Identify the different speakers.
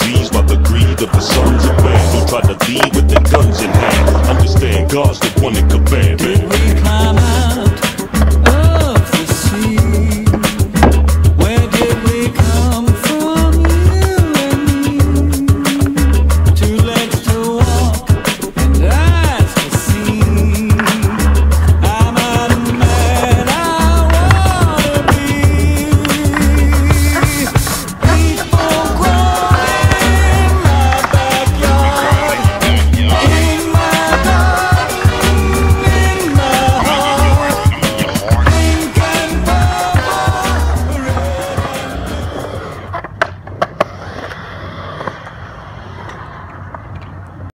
Speaker 1: pleased by the greed of the sons of man who try to lead with their guns in hand. Understand God's the one that could